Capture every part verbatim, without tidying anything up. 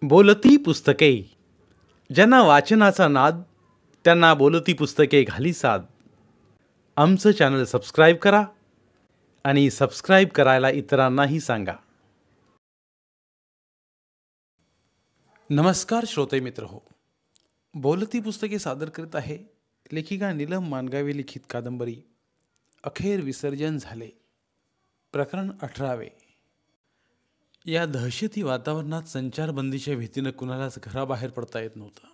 बोलती पुस्तके. ज्यांना वाचनाचा नाद त्यांना बोलती पुस्तके घाली साद. आमचं चॅनल सबस्क्राईब करा आणि सबस्क्राईब करायला इतरांनाही सांगा. नमस्कार श्रोते मित्र हो. बोलती पुस्तके सादर करीत आहे लेखिका नीलम मानगावे लिखित कादंबरी अखेर विसर्जन झाले, प्रकरण अठरावे. या दहशती वातावरणात संचारबंदीच्या भीतीनं कुणालाच घराबाहेर पडता येत नव्हतं.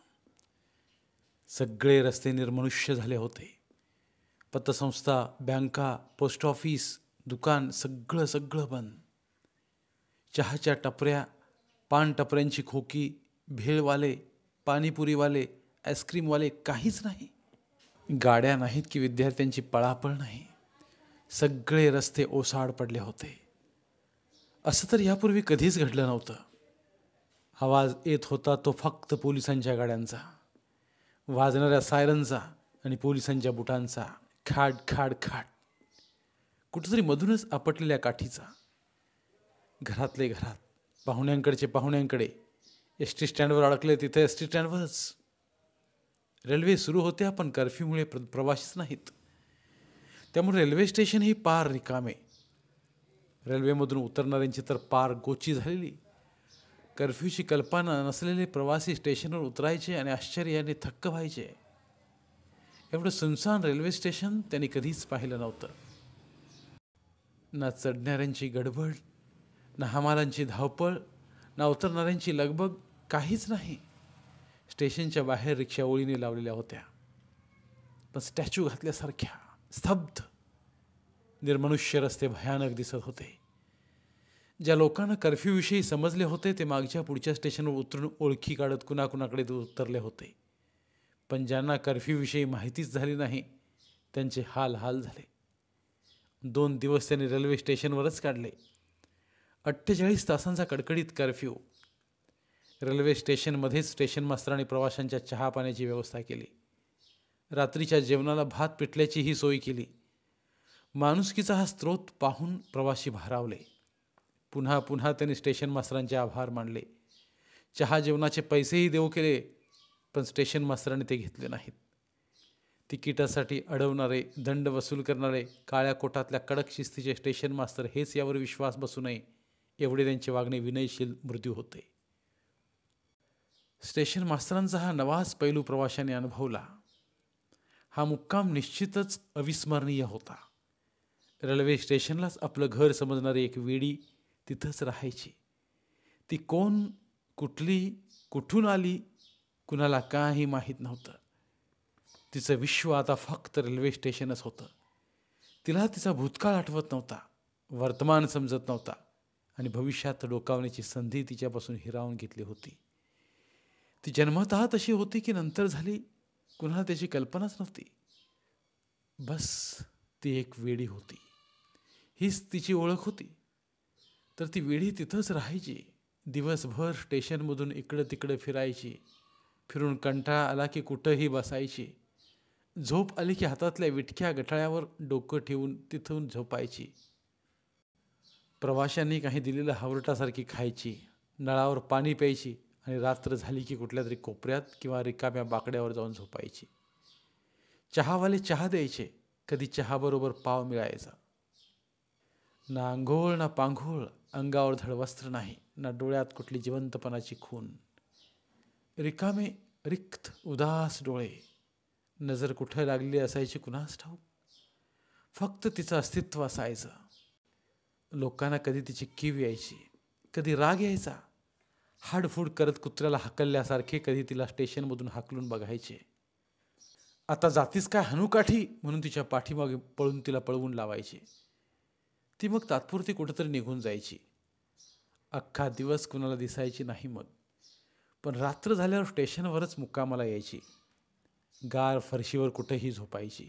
सगळे रस्ते निर्मनुष्य झाले होते. पतसंस्था, बँका, पोस्ट ऑफिस, दुकान सगळं सगळं बंद. चहाच्या टपऱ्या, पान टपऱ्यांची खोकी, भेळवाले, पाणीपुरीवाले, आईस्क्रीमवाले काहीच नाही. गाड्या नाहीत की विद्यार्थ्यांची पळापळ नाही. सगळे रस्ते ओसाड पडले होते. असं तर यापूर्वी कधीच घडलं नव्हतं. आवाज येत होता तो फक्त पोलिसांच्या गाड्यांचा, वाजणाऱ्या सायरनचा आणि पोलिसांच्या बुटांचा खाड खाड खाड. कुठंतरी मधूनच आपटलेल्या काठीचा. घरातले घरात, पाहुण्यांकडचे पाहुण्यांकडे, एस टी स्टँडवर अडकले तिथे एस टी स्टँडवरच. रेल्वे सुरू होत्या पण कर्फ्यूमुळे प्र प्रवासीच नाहीत. त्यामुळे रेल्वे स्टेशनही पार रिकामे. रेल्वेमधून उतरणाऱ्यांची तर पार गोची झालेली. कर्फ्यूची कल्पना नसलेले प्रवासी स्टेशनवर उतरायचे आणि आश्चर्याने थक्क व्हायचे. एवढं सुनसान रेल्वे स्टेशन त्यांनी कधीच पाहिलं नव्हतं. ना चढणाऱ्यांची गडबड, ना हमालांची धावपळ, ना उतरणाऱ्यांची लगबग, काहीच नाही. स्टेशनच्या बाहेर रिक्षा ओळीने लावलेल्या होत्या, पण स्टॅच्यू घातल्यासारख्या स्तब्ध. निर्मनुष्य रस्ते भयानक दिसत होते. ज्या लोकांना कर्फ्यूविषयी समजले होते ते मागच्या पुढच्या स्टेशनवर उतरून ओळखी काढत कुणाकुणाकडे उतरले होते. पण ज्यांना कर्फ्यूविषयी माहितीच झाली नाही त्यांचे हाल हाल झाले. दोन दिवस त्यांनी रेल्वे स्टेशनवरच काढले. अठ्ठेचाळीस तासांचा कडकडीत कर्फ्यू. रेल्वे स्टेशनमध्येच स्टेशन मास्तरांनी प्रवाशांच्या चहा पाण्याची व्यवस्था केली. रात्रीच्या जेवणाला भात पिठल्याचीही सोय केली. माणुसकीचा हा स्रोत पाहून प्रवासी भारावले. पुन्हा पुन्हा त्यांनी स्टेशन मास्तरांचे आभार मानले. चहा जेवणाचे पैसेही देऊ केले, पण स्टेशन मास्तरांनी ते घेतले नाहीत. तिकिटासाठी अडवणारे, दंड वसूल करणारे, काळ्या कोटातल्या कडक शिस्तीचे स्टेशन मास्तर हेच यावर विश्वास बसू नये एवढे त्यांचे वागणे विनयशील मृदू होते. स्टेशन मास्तरांचा हा नवाच पैलू प्रवाशाने अनुभवला. हा मुक्काम निश्चितच अविस्मरणीय होता. रेल्वे स्टेशनलाच आपलं घर समजणारी एक वेडी तिथंच राहायची. ती कोण, कुठली, कुठून आली, कुणाला काही माहीत नव्हतं. तिचं विश्व आता फक्त रेल्वे स्टेशनच होतं. तिला तिचा भूतकाळ आठवत नव्हता, वर्तमान समजत नव्हता आणि भविष्यात डोकावण्याची संधी तिच्यापासून हिरावून घेतली होती. ती जन्मतः तशी होती की नंतर झाली कुणाला त्याची कल्पनाच नव्हती. बस ती एक वेडी होती, हीच तिची ओळख होती. तर ती वेडी तिथंच राहायची. दिवसभर स्टेशनमधून इकडं तिकडं फिरायची. फिरून कंटाळा आला की कुठंही बसायची. झोप आली की हातातल्या विटक्या गठाळ्यावर डोकं ठेवून तिथून झोपायची. प्रवाशांनी काही दिलेलं हावरटासारखी खायची, नळावर पाणी प्यायची आणि रात्र झाली की कुठल्या तरी कोपऱ्यात किंवा रिकाम्या बाकड्यावर जाऊन झोपायची. चहावाले चहा द्यायचे, कधी चहाबरोबर पाव मिळायचा. ना आंघोळ ना पांघोळ, अंगावर धडवस्त्र नाही, ना डोळ्यात कुठली जिवंतपणाची खून. रिकामे रिक्त उदास डोळे. नजर कुठं लागलेली असायची कुणास ठाऊक. फक्त तिचं अस्तित्व असायचं. लोकांना कधी तिची कीव यायची, कधी राग यायचा. हाडफूड करत कुत्र्याला हाकलल्यासारखे कधी तिला स्टेशनमधून हाकलून बघायचे. आता जातीस काय हनुकाठी म्हणून तिच्या पाठीमागे पळून तिला पळवून लावायची. ती मग तात्पुरती कुठंतरी निघून जायची. अख्खा दिवस कुणाला दिसायची नाही मग. पण रात्र झाल्यावर स्टेशनवरच मुक्कामाला यायची. गार फरशीवर कुठेही झोपायची.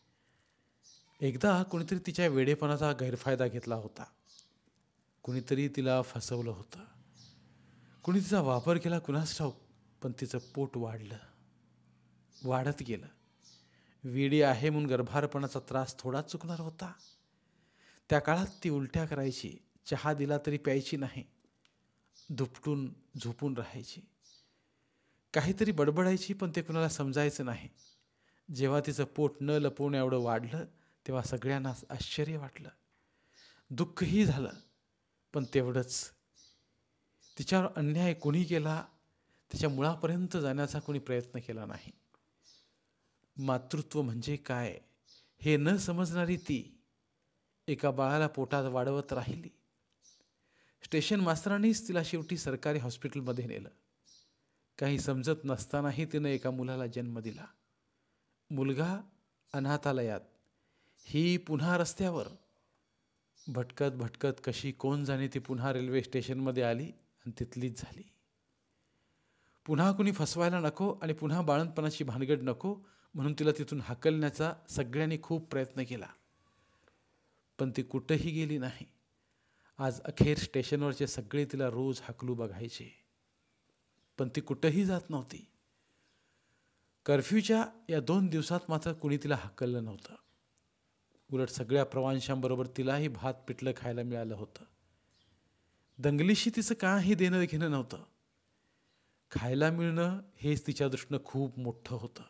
एकदा कुणीतरी तिच्या वेडेपणाचा गैरफायदा घेतला होता. कुणीतरी तिला फसवलं होतं. कुणी तिचा वापर केला कुणास ठाऊक, पण तिचं पोट वाढलं, वाढत गेलं. वेडी आहे म्हणून गर्भारपणाचा त्रास थोडाच चुकणार होता. त्या काळात ती उलट्या करायची, चहा दिला तरी प्यायची नाही. दुपटून झोपून राहायची. काहीतरी बडबडायची, पण ते कुणाला समजायचं नाही. जेव्हा तिचं पोट न लपवण्या एवढं वाढलं तेव्हा सगळ्यांना आश्चर्य वाटलं, दुःखही झालं. पण तेवढंच, तिच्यावर अन्याय कोणी केला तिच्या मुळापर्यंत जाण्याचा कोणी प्रयत्न केला नाही. मातृत्व म्हणजे काय हे न समजणारी ती एका बाळाला पोटात वाढवत राहिली. स्टेशन मास्तरांनीच तिला शेवटी सरकारी हॉस्पिटलमध्ये नेलं. काही समजत नसतानाही तिनं एका मुलाला जन्म दिला. मुलगा अनाथालयात, ही पुन्हा रस्त्यावर. भटकत भटकत कशी कोण जाणे ती पुन्हा रेल्वे स्टेशनमध्ये आली आणि तिथलीच झाली. पुन्हा कुणी फसवायला नको आणि पुन्हा बाळंतपणाची भानगड नको म्हणून तिला तिथून हाकलण्याचा सगळ्यांनी खूप प्रयत्न केला, पण ती कुठंही गेली नाही. आज अखेर स्टेशनवरचे सगळे तिला रोज हाकलू बघायचे, पण ती कुठंही जात नव्हती. कर्फ्यूच्या या दोन दिवसात मात्र कुणी तिला हाकललं नव्हतं. उलट सगळ्या प्रवाशांबरोबर तिलाही भात पिठलं खायला मिळालं होतं. दंगलीशी तिचं काही देणं घेणं नव्हतं. खायला मिळणं हेच तिच्या दृष्टीनं खूप मोठं होतं.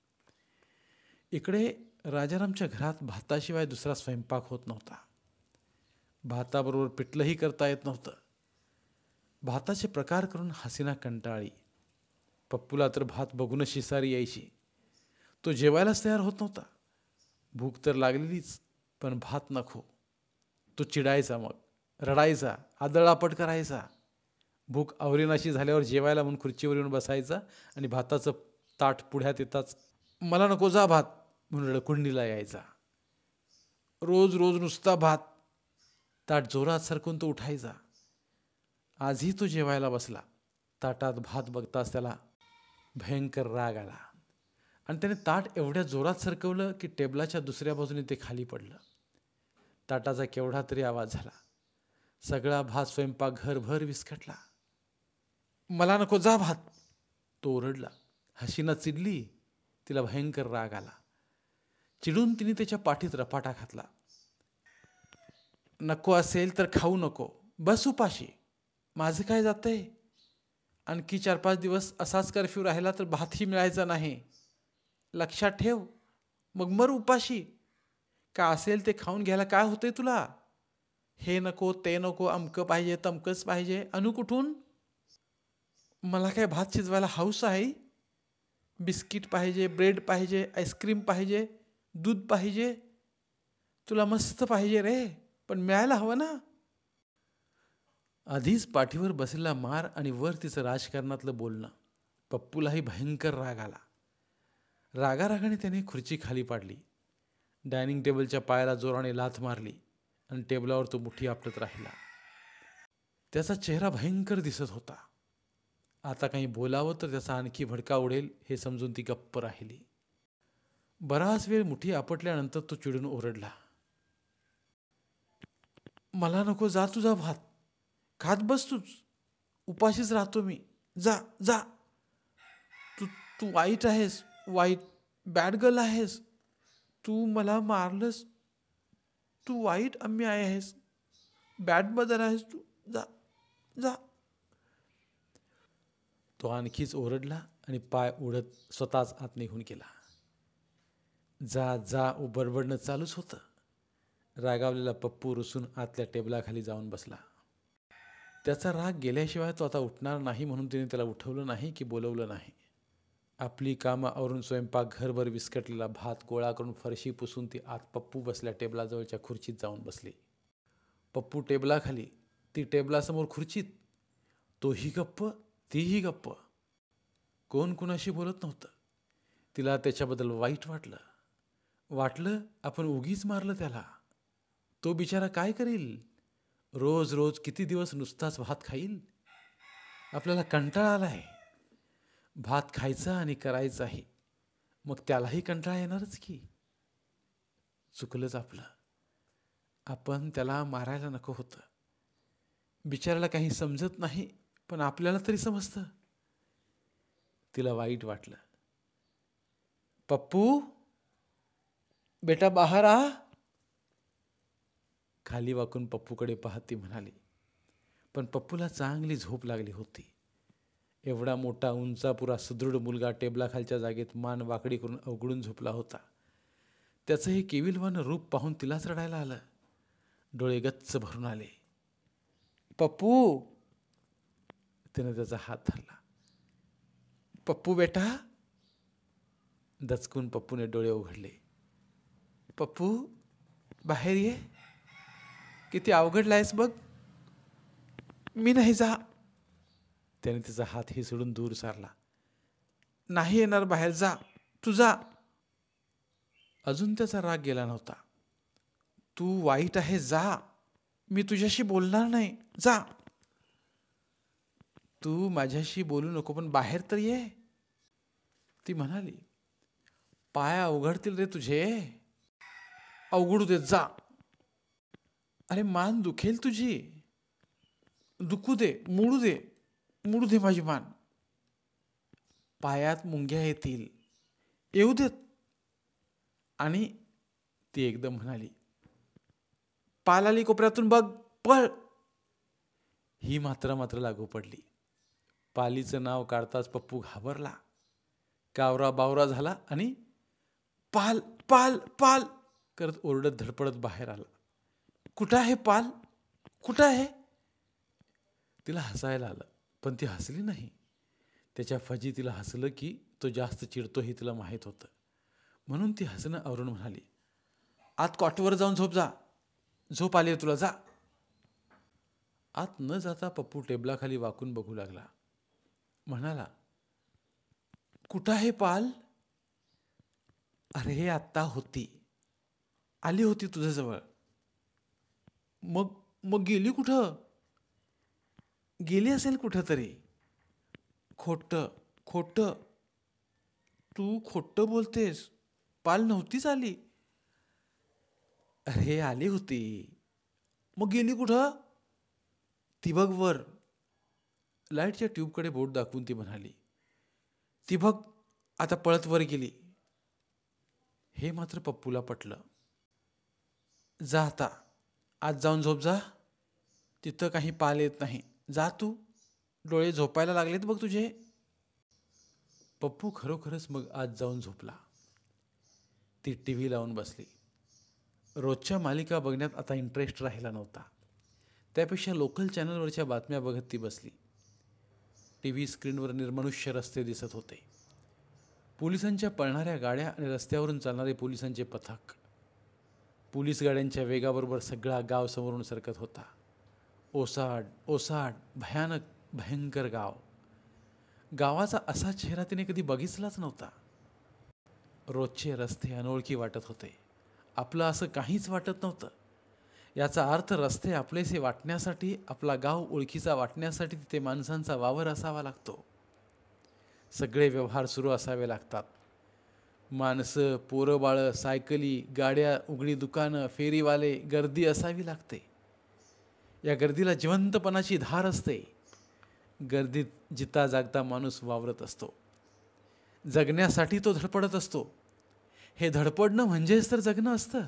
इकडे राजारामच्या घरात भाताशिवाय दुसरा स्वयंपाक होत नव्हता. भाताबरोबर पिठलंही करता येत नव्हतं. भाताचे प्रकार करून हसीना कंटाळी. पप्पूला तर भात बघूनच शिसारी यायची. तो जेवायलाच तयार होत नव्हता. भूक तर लागलेलीच, पण भात नको. तो चिडायचा, मग रडायचा, आदळआपट करायचा. भूक आवरेनाशी झाल्यावर जेवायला म्हणून खुर्चीवर येऊन बसायचा आणि भाताचं ताट पुढ्यात येताच मला नको जा भात म्हणून रडकुंडीला यायचा. रोज रोज नुसता भात. ताट जोरात सरकून तो उठायचा. आजही तो जेवायला बसला. ताटात भात बघताच त्याला भयंकर राग आला आणि त्याने ताट एवढ्या जोरात सरकवलं की टेबलाच्या दुसऱ्या बाजूने ते खाली पडलं. ताटाचा केवढा तरी आवाज झाला. सगळा भात स्वयंपाक घरभर विस्कटला. मला नको जा भात, तो ओरडला. हसीना चिडली. तिला भयंकर राग आला. चिडून तिने त्याच्या पाठीत रपाटा घातला. नको असेल तर खाऊ नको, बस उपाशी. माझं काय जातंय? आणखी चार पाच दिवस असाच कर्फ्यू राहिला तर भातही मिळायचा नाही. लक्षात ठेव. मग मर उपाशी. का असेल ते खाऊन घ्यायला काय होतंय तुला? हे नको ते नको, अमकं पाहिजे तमकंच पाहिजे. अनु कुठून? मला काय भात शिजवायला हौस आहे? बिस्किट पाहिजे, ब्रेड पाहिजे, आईस्क्रीम पाहिजे, दूध पाहिजे. तुला मस्त पाहिजे रे, पण मिळायला हवं ना. आधीच पाठीवर बसलेला मार आणि वर तिचं राजकारणातलं बोलणं. पप्पूलाही भयंकर राग आला. रागारागाने त्याने खुर्ची खाली पाडली. डायनिंग टेबलच्या पायाला जोराने लाथ मारली आणि टेबलावर तो मुठी आपटत राहिला. त्याचा चेहरा भयंकर दिसत होता. आता काही बोलावं तर त्याचा आणखी भडका उडेल हे समजून ती गप्प राहिली. बराच वेळ मुठी आपटल्यानंतर तो चिडून ओरडला. मला नको, जा तुझा भात. खात बस तूच. उपाशीच राहतो मी. जा जा. तू तू वाईट आहेस, वाईट बॅड गर्ल आहेस. तू मला मारलंस. तू वाईट अम्मी आहेस. बॅड मदर आहेस तू. जा जा. तो आणखीच ओरडला आणि पाय उडत स्वतःच आत निघून गेला. जा जा बडबडणं चालूच होतं. रागावलेला पप्पू रुसून आतल्या टेबलाखाली जाऊन बसला. त्याचा राग गेल्याशिवाय तो आता उठणार नाही म्हणून तिने त्याला उठवलं नाही की बोलवलं नाही. आपली कामं आवरून स्वयंपाक घरभर विस्कटलेला भात गोळा करून फरशी पुसून ती आत पप्पू बसल्या टेबलाजवळच्या खुर्चीत जाऊन बसली. पप्पू टेबलाखाली, ती टेबलासमोर खुर्चीत. तोही गप्प, तीही गप्प. कोण कुणाशी बोलत नव्हतं. तिला त्याच्याबद्दल वाईट वाटलं. वाटलं आपण उगीच मारलं त्याला. तो बिचारा काय करील? रोज रोज किती दिवस नुसताच भात खाईल? आपल्याला कंटाळा आलाय. भात खायचा आणि करायचाही, मग त्यालाही कंटाळा येणारच की. चुकलंच आपलं. आपण त्याला मारायला नको होतं. बिचाराला काही समजत नाही, पण आपल्याला तरी समजतं. तिला वाईट वाटलं. पप्पू बेटा बाहेर आ. खाली वाकून पप्पूकडे पाहत ती म्हणाली. पण पप्पूला चांगली झोप लागली होती. एवढा मोठा उंचापुरा सुदृढ मुलगा टेबलाखालच्या जागेत मान वाकडी करून अवघडून झोपला होता. त्याचं हे केविलवान रूप पाहून तिलाच रडायला आलं. डोळे गच्च भरून आले. पप्पू, तिने त्याचा हात धरला. पप्पू बेटा. दचकून पप्पूने डोळे उघडले. पप्पू बाहेर ये. किती अवघडलायस बघ. मी नाही जा. त्याने तिचा हात ही सोडून दूर सारला. नाही येणार बाहेर, जा तू जा. अजून त्याचा राग गेला नव्हता. तू वाईट आहे, जा. मी तुझ्याशी बोलणार नाही, जा. तू माझ्याशी बोलू नको, पण बाहेर तर ये. ती म्हणाली. पाय अवघडतील रे तुझे. अवघडू दे, जा. अरे मान दुखेल तुझी. दुखू दे, मोडू दे, मोडू दे माझी मान. पायात मुंग्या येतील, येऊ देत. आणि ती एकदम म्हणाली, पालाली कोपऱ्यातून बघ, पळ. ही मात्र मात्र लागू पडली. पालीचं नाव काढताच पप्पू घाबरला, कावरा बावरा झाला आणि पाल पाल पाल करत ओरडत धडपडत बाहेर आला. कुठं आहे पाल, कुठं आहे. तिला हसायला आलं, पण ती हसली नाही. त्याच्या फजी तिला हसलं की तो जास्त चिडतो हे तिला माहीत होतं. म्हणून ती हसणं आवरून म्हणाली, आत कॉटवर जाऊन झोप जा. झोप आली तुला, जा. आत न जाता पप्पू टेबलाखाली वाकून बघू लागला. म्हणाला, कुठं आहे पाल. अरे आत्ता होती, आली होती तुझ्याजवळ. मग मग गेली कुठं. गेली असेल कुठं तरी. खोटं खोटं. तू खोटं बोलतेस. पाल नव्हतीच आली. अरे आली होती. मग गेली कुठं. ती बघ वर. लाईटच्या ट्यूबकडे बोट दाखवून ती म्हणाली, ती बघ आता पळत वर गेली. हे मात्र पप्पूला पटलं. जा आता, आज जाऊन झोप जा. तिथं काही पाल येत नाही, जा तू. डोळे झोपायला लागलेत बघ तुझे. पप्पू खरोखरच मग आज जाऊन झोपला. ती टी व्ही लावून बसली. रोजच्या मालिका बघण्यात आता इंटरेस्ट राहिला नव्हता. त्यापेक्षा लोकल चॅनलवरच्या बातम्या बघत ती बसली. टी व्ही स्क्रीनवर निर्मनुष्य रस्ते दिसत होते. पोलिसांच्या पळणाऱ्या गाड्या आणि रस्त्यावरून चालणारे पोलिसांचे पथक. पोलीस गाड्यांच्या वेगाबरोबर सगळा गाव समोरून सरकत होता. ओसाड ओसाड, भयानक भयंकर गाव. गावाचा असा चेहरा तिने कधी बघितलाच नव्हता. रोजचे रस्ते अनोळखी वाटत होते. आपलं असं काहीच वाटत नव्हतं. याचा अर्थ रस्ते आपलेसे वाटण्यासाठी, आपला गाव ओळखीचा वाटण्यासाठी तिथे माणसांचा वावर असावा लागतो. सगळे व्यवहार सुरू असावे लागतात. माणसं, पोरं बाळं, सायकली, गाड्या, उघडी दुकानं, फेरीवाले, गर्दी असावी लागते. या गर्दीला जिवंतपणाची धार असते. गर्दीत जिता जागता माणूस वावरत असतो. जगण्यासाठी तो धडपडत असतो. हे धडपडणं म्हणजेच तर जगणं असतं.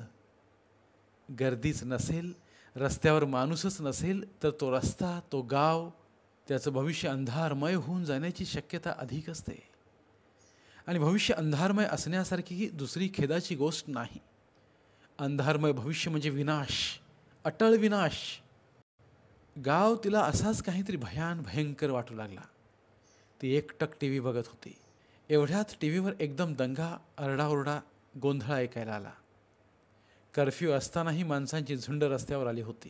गर्दीच नसेल, रस्त्यावर माणूसच नसेल तर तो रस्ता, तो गाव, त्याचं भविष्य अंधारमय होऊन जाण्याची शक्यता अधिक असते. आणि भविष्य अंधारमय असण्यासारखी दुसरी खेदाची गोष्ट नाही. अंधारमय भविष्य म्हणजे विनाश, अटळ विनाश. गाव तिला असाच काहीतरी भयान भयंकर वाटू लागला. ती एकटक टी व्ही बघत होती. एवढ्यात टी व्हीवर एकदम दंगा, आरडाओरडा, गोंधळ ऐकायला आला. कर्फ्यू असतानाही माणसांची झुंड रस्त्यावर आली होती.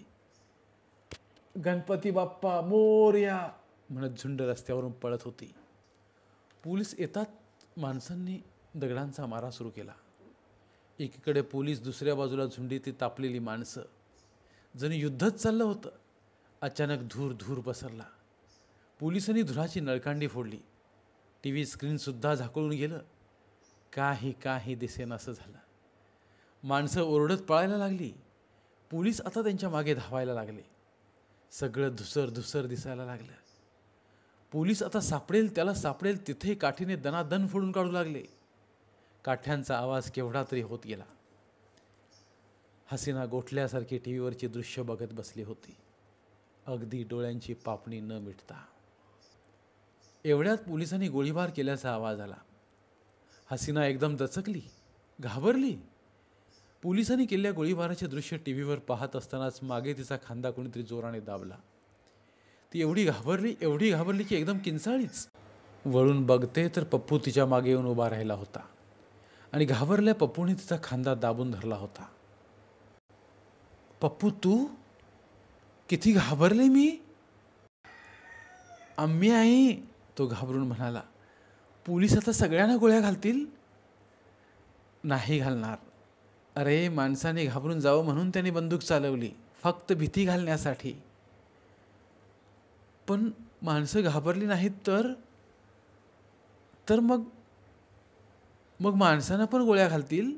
गणपती बाप्पा मोरया म्हणत झुंड रस्त्यावरून पळत होती. पोलीस येतात माणसांनी दगडांचा मारा सुरू केला. एकीकडे पोलीस, दुसऱ्या बाजूला झुंडीत तापलेली माणसं. जणू युद्धच चाललं होतं. अचानक धूर धूर पसरला. पोलिसांनी धुराची नळकांडी फोडली. टी व्ही स्क्रीनसुद्धा झाकळून गेलं. काही काही दिसेनासं झालं. माणसं ओरडत पळायला लागली. पोलीस आता त्यांच्या मागे धावायला लागले. सगळं धुसर धुसर दिसायला लागलं. पोलीस आता सापडेल त्याला सापडेल तिथे काठीने दनादन फोडून काढू लागले. काठ्यांचा आवाज केवढा तरी होत गेला. हसीना गोठल्यासारखी टी व्हीवरची दृश्य बघत बसली होती. अगदी डोळ्यांची पापणी न मिटता. एवढ्यात पोलिसांनी गोळीबार केल्याचा आवाज आला. हसीना एकदम दचकली, घाबरली. पोलिसांनी केलेल्या गोळीबाराचे दृश्य टी व्हीवर पाहत असतानाच मागे तिचा खांदा कोणीतरी जोराने दाबला. ती एवढी घाबरली एवढी घाबरली की एकदम किंचाळीच. वळून बघते तर पप्पू तिच्या मागे येऊन उभा राहिला होता आणि घाबरल्या पप्पूने तिचा खांदा दाबून धरला होता. पप्पू तू? किती घाबरले मी. आम्ही आई, तो घाबरून म्हणाला. पोलीस आता सगळ्यांना गोळ्या घालतील? नाही घालणार. अरे माणसाने घाबरून जावं म्हणून त्यांनी बंदूक चालवली, फक्त भीती घालण्यासाठी. पण माणसं घाबरली नाहीत तर तर मग मग माणसांना पण गोळ्या घालतील?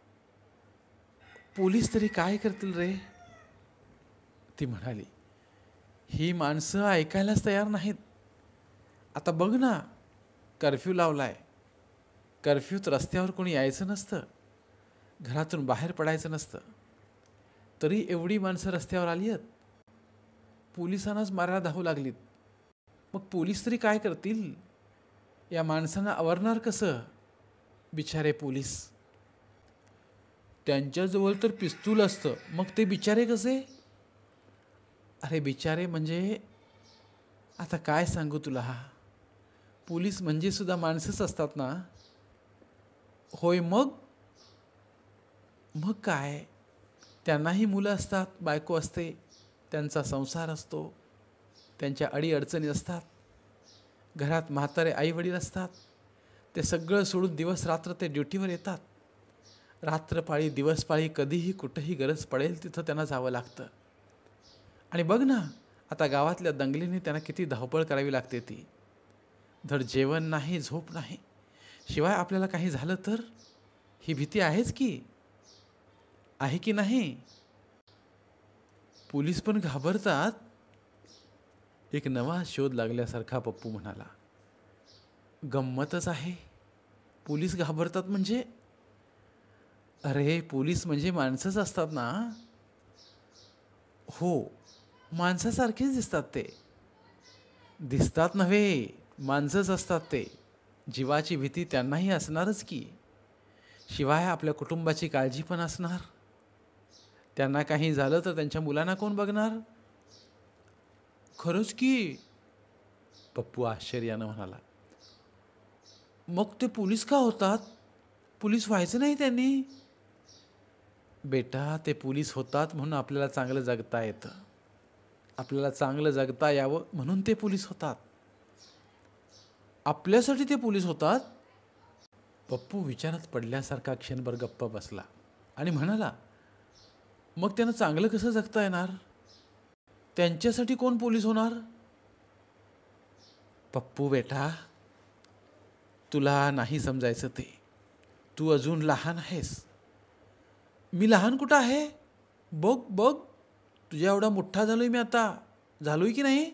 पोलीस तरी काय करतील रे, ती म्हणाली. ही माणसं ऐकायलाच तयार नाहीत. आता बघ ना, कर्फ्यू लावलाय. कर्फ्यूत रस्त्यावर कोणी यायचं नसतं, घरातून बाहेर पडायचं नसतं, तरी एवढी माणसं रस्त्यावर आली आहेत. पोलिसांनाच मारायला धावू लागलीत. मग पोलीस तरी काय करतील? या माणसांना आवरणार कसं? बिचारे पोलीस. त्यांच्याजवळ तर पिस्तूल असतं, मग ते बिचारे कसे? अरे बिचारे म्हणजे आता काय सांगू तुला, पोलीस म्हणजे सुद्धा माणसंच असतात ना. होय मग मग काय, त्यांनाही मुलं असतात, बायको असते, त्यांचा संसार असतो, त्यांच्या अडीअडचणी असतात, घरात म्हातारे आई वडील असतात. ते सगळं सोडून दिवस रात्र ते ड्युटीवर येतात. रात्रपाळी दिवसपाळी कधीही कुठेही गरज पडेल तिथं त्यांना जावं लागतं. आणि बघ ना, आता गावातल्या दंगलीने त्यांना किती धावपळ करावी लागते. ती धड जेवण नाही, झोप नाही, शिवाय आपल्याला काही झालं तर ही भीती आहेच की, आहे की नाही? पोलीस पण घाबरतात. एक नवा शोध लागल्यासारखा पप्पू म्हणाला. गंमतच आहे, पोलीस घाबरतात म्हणजे? अरे पोलीस म्हणजे माणसंच असतात ना. हो, माणसासारखेच दिसतात. ते दिसतात नव्हे, माणसंच असतात ते. जीवाची भीती त्यांनाही असणारच की, शिवाय आपल्या कुटुंबाची काळजी पण असणार. त्यांना काही झालं तर त्यांच्या मुलांना कोण बघणार? खरंच की, पप्पू आश्चर्यानं म्हणाला. मग ते पोलीस का होतात? पोलीस व्हायचं नाही त्यांनी? बेटा, ते पोलीस होतात म्हणून आपल्याला चांगलं जगता येतं. आपल्याला चांगलं जगता यावं म्हणून ते पोलीस होतात. आपल्यासाठी ते पोलीस होतात? पप्पू विचारात पडल्यासारखा क्षणभर गप्प बसला आणि म्हणाला. मग त्यांना चांगलं कसं जगता येणार? त्यांच्यासाठी कोण पोलीस होणार? पप्पू बेटा, तुला नाही समजायचं ते. तू अजून लहान आहेस. मी लहान कुठं आहे? बघ बघ, तुझ्या एवढा मोठा झालोय मी आता. झालोय की नाही?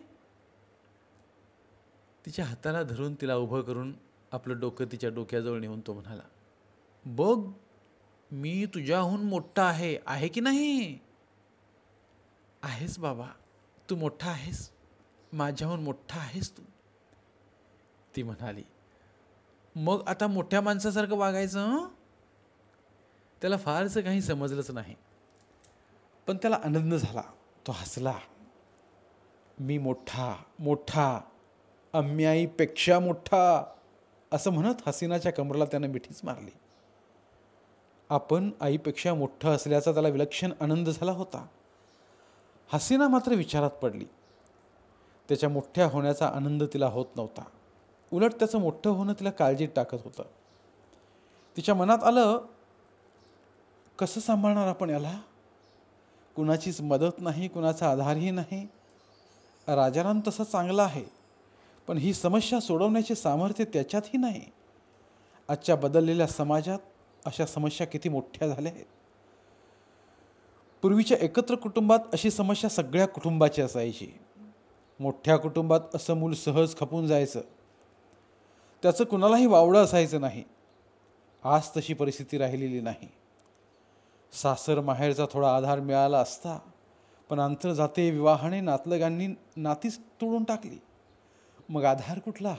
तिच्या हाताला धरून तिला उभं करून आपलं डोकं तिच्या डोक्याजवळ नेऊन तो म्हणाला. बघ, मी तुझ्याहून मोठा आहे, आहे की नाही? आहेस बाबा, तू मोठा आहेस, माझ्याहून मोठा आहेस तू, ती म्हणाली. मग आता मोठ्या माणसासारखं वागायचं? त्याला फारसं काही समजलंच नाही, पण त्याला आनंद झाला. तो हसला. मी मोठा मोठा, आम्ही आईपेक्षा मोठा, असं म्हणत हसीनाच्या कमरेला त्यानं मिठीच मारली. आपण आईपेक्षा मोठं असल्याचा त्याला विलक्षण आनंद झाला होता. हसीना मात्र विचारात पडली. त्याच्या मोठ्या होण्याचा आनंद तिला होत नव्हता, उलट त्याचं मोठं होणं तिला काळजीत टाकत होतं. तिच्या मनात आलं, कसं सांभाळणार आपण याला? कुणाचीच मदत नाही, कुणाचा आधारही नाही. राजाराम तसा चांगला आहे, पण ही समस्या सोडवण्याचे सामर्थ्य त्याच्यातही नाही. आजच्या बदललेल्या समाजात अशा समस्या किती मोठ्या झाल्या आहेत. पूर्वीच्या एकत्र कुटुंबात अशी समस्या सगळ्या कुटुंबाची असायची. मोठ्या कुटुंबात असं मूल सहज खपून जायचं, त्याचं कुणालाही वावडं असायचं नाही. आज तशी परिस्थिती राहिलेली नाही. सासर माहेरचा थोडा आधार मिळाला असता, पण आंतरजातीय विवाहाने नातलगांनी नातीच तोडून टाकली. मग आधार कुठला?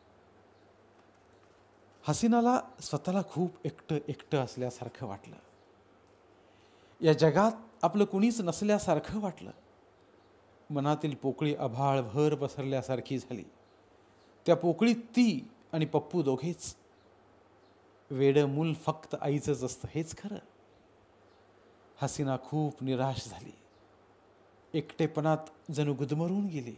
हसीनाला स्वतःला खूप एकटं एकटं असल्यासारखं वाटलं. या जगात आपलं कुणीच नसल्यासारखं वाटलं. मनातील पोकळी आभाळभर पसरल्यासारखी झाली. त्या पोकळीत ती आणि पप्पू दोघेच. वेडं मूल फक्त आईचंच असतं हेच खरं. हसीना खूप निराश झाली. एकटेपणात जणू गुदमरून गेली.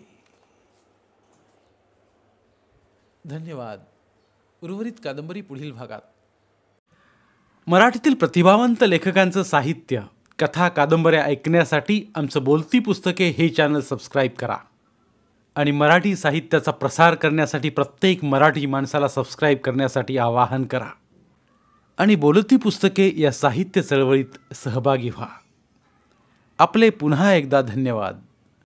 धन्यवाद. उर्वरित कादंबरी पुढील भागात. मराठीतील प्रतिभावंत लेखकांचं साहित्य, कथा, कादंबऱ्या ऐकण्यासाठी आमचं बोलती पुस्तके हे चॅनल सबस्क्राईब करा आणि मराठी साहित्याचा प्रसार करण्यासाठी प्रत्येक मराठी माणसाला सबस्क्राईब करण्यासाठी आवाहन करा आणि बोलती पुस्तके या साहित्य चळवळीत सहभागी व्हा. आपले पुन्हा एकदा धन्यवाद.